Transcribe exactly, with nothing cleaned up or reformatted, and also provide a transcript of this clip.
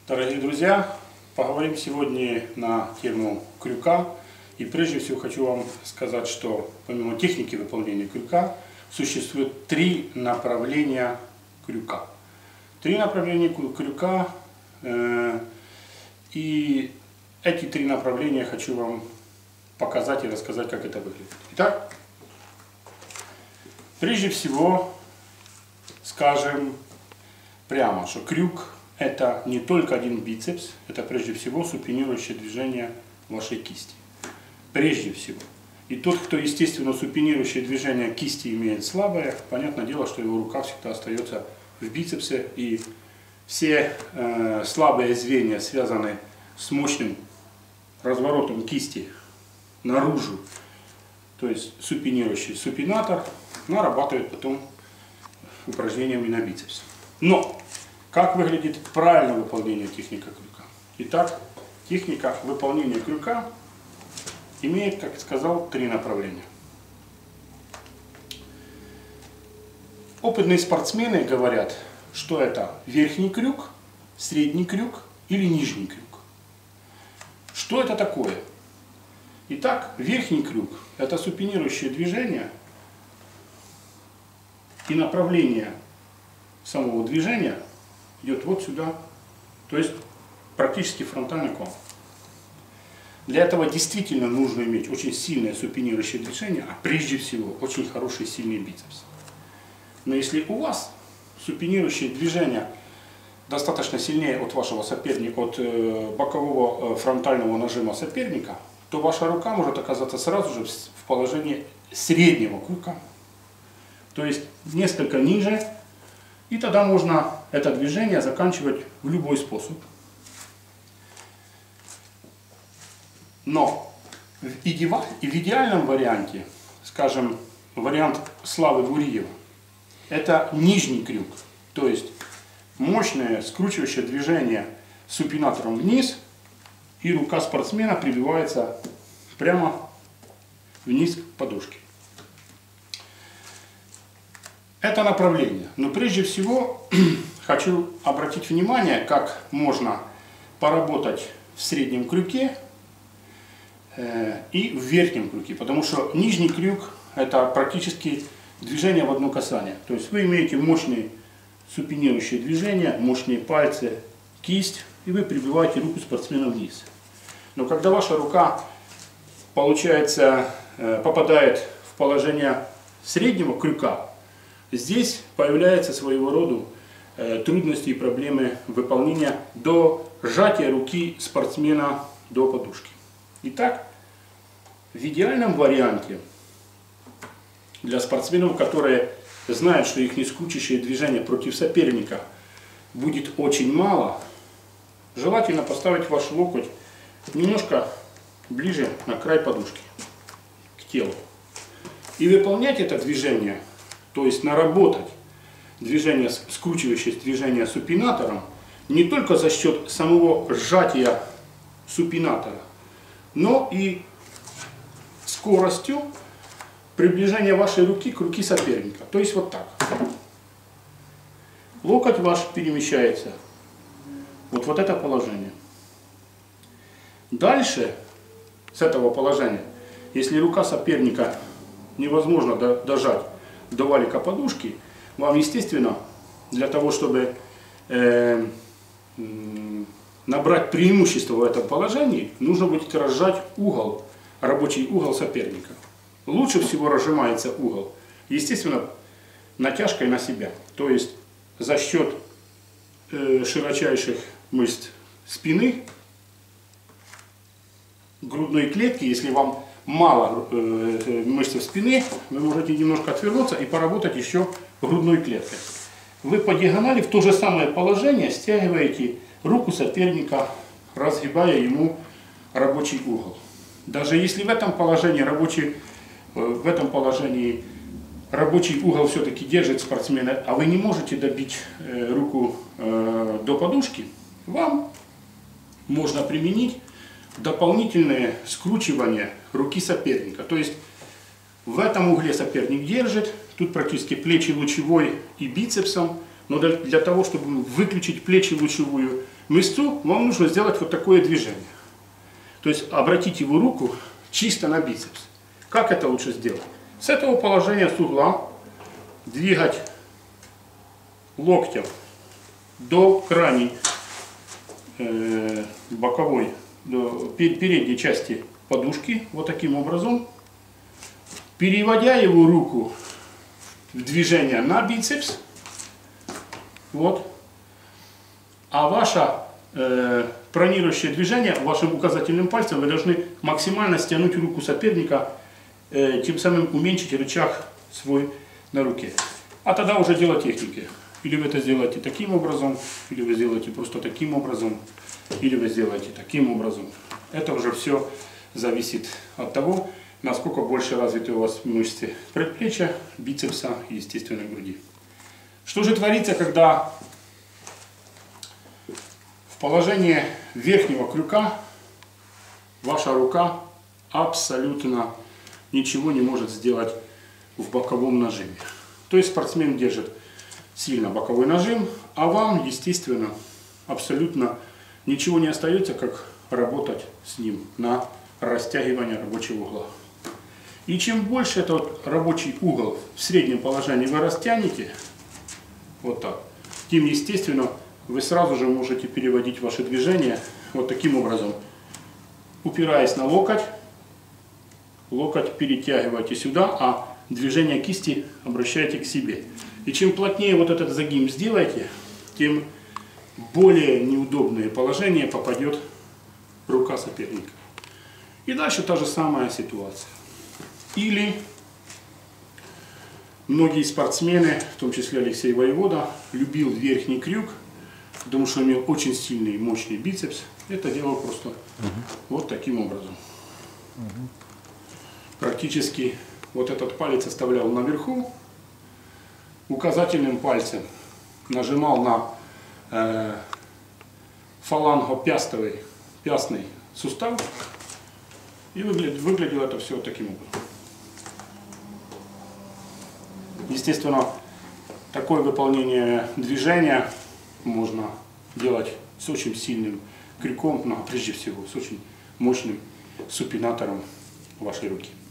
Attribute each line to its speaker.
Speaker 1: Дорогие друзья, поговорим сегодня на тему крюка. И прежде всего хочу вам сказать, что помимо техники выполнения крюка, существует три направления крюка. Три направления крюка, э, и эти три направления хочу вам показать и рассказать, как это выглядит. Итак, прежде всего скажем прямо, что крюк — это не только один бицепс, это прежде всего супинирующее движение вашей кисти. Прежде всего. И тот, кто, естественно, супинирующее движение кисти имеет слабое, понятное дело, что его рука всегда остается в бицепсе, и все э, слабые звенья связаны с мощным разворотом кисти наружу, то есть супинирующий супинатор, нарабатывает потом упражнениями на бицепс. Но как выглядит правильное выполнение техники крюка? Итак, техника выполнения крюка имеет, как сказал, три направления. Опытные спортсмены говорят, что это верхний крюк, средний крюк или нижний крюк. Что это такое? Итак, верхний крюк — это супинирующее движение, и направление самого движения идет вот сюда, то есть практически фронтально к вам. Для этого действительно нужно иметь очень сильное супинирующее движение, а прежде всего очень хороший сильный бицепс. Но если у вас супинирующее движение достаточно сильнее от вашего соперника, от бокового фронтального нажима соперника, то ваша рука может оказаться сразу же в положении среднего крюка, то есть несколько ниже, и тогда можно это движение заканчивать в любой способ. Но в, идеал, в идеальном варианте, скажем, вариант Славы Гуриева, это нижний крюк, то есть мощное скручивающее движение супинатором вниз, и рука спортсмена прибивается прямо вниз к подушке. Это направление. Но прежде всего хочу обратить внимание, как можно поработать в среднем крюке э, и в верхнем крюке. Потому что нижний крюк — это практически движение в одно касание. То есть вы имеете мощные супинирующие движения, мощные пальцы, кисть, и вы прибиваете руку спортсмена вниз. Но когда ваша рука, получается, э, попадает в положение среднего крюка, здесь появляются своего рода э, трудности и проблемы выполнения до сжатия руки спортсмена до подушки. Итак, в идеальном варианте для спортсменов, которые знают, что их нескручивающее движение против соперника будет очень мало, желательно поставить ваш локоть немножко ближе на край подушки, к телу. И выполнять это движение, то есть наработать движение, скручивающее движение супинатором, не только за счет самого сжатия супинатора, но и скоростью приближения вашей руки к руке соперника. То есть вот так. Локоть ваш перемещается вот в вот это положение. Дальше с этого положения, если рука соперника невозможно дожать до валика подушки, вам, естественно, для того, чтобы э, набрать преимущество в этом положении, нужно будет разжать угол, рабочий угол соперника. Лучше всего разжимается угол, естественно, натяжкой на себя. То есть за счет э, широчайших мышц спины, грудной клетки. Если вам мало э, мышц спины, вы можете немножко отвернуться и поработать еще грудной клеткой. Вы по диагонали в то же самое положение стягиваете руку соперника, разгибая ему рабочий угол. Даже если в этом положении рабочий, э, в этом положении рабочий угол все-таки держит спортсмена, а вы не можете добить э, руку э, до подушки, вам можно применить дополнительное скручивание руки соперника. То есть в этом угле соперник держит, тут практически плечи лучевой и бицепсом, но для, для того, чтобы выключить плечи лучевую, месту вам нужно сделать вот такое движение. То есть обратить его руку чисто на бицепс. Как это лучше сделать? С этого положения, с угла, двигать локтем до крайней э, боковой, до передней части подушки, вот таким образом, переводя его руку в движение на бицепс, вот, а ваше э, пронирующее движение вашим указательным пальцем вы должны максимально стянуть руку соперника, э, тем самым уменьшить рычаг свой на руке. А тогда уже дело техники. Или вы это сделаете таким образом, или вы сделаете просто таким образом, или вы сделаете таким образом. Это уже все зависит от того, насколько больше развиты у вас мышцы предплечья, бицепса и, естественно, груди. Что же творится, когда в положении верхнего крюка ваша рука абсолютно ничего не может сделать в боковом нажиме? То есть спортсмен держит сильно боковой нажим, а вам, естественно, абсолютно ничего не остается, как работать с ним на растягивание рабочего угла. И чем больше этот рабочий угол в среднем положении вы растянете, вот так, тем, естественно, вы сразу же можете переводить ваши движения вот таким образом. Упираясь на локоть, локоть перетягиваете сюда, а движение кисти обращаете к себе. И чем плотнее вот этот загиб сделаете, тем более неудобное положение попадет рука соперника. И дальше та же самая ситуация. Или многие спортсмены, в том числе Алексей Воевода, любил верхний крюк, потому что имел очень сильный и мощный бицепс. Это делал просто угу. вот таким образом. Угу. Практически вот этот палец оставлял наверху, указательным пальцем нажимал на э, фаланго-пястовый пястный сустав, и выглядит, выглядело это все таким образом. Естественно, такое выполнение движения можно делать с очень сильным крюком, но прежде всего с очень мощным супинатором вашей руки.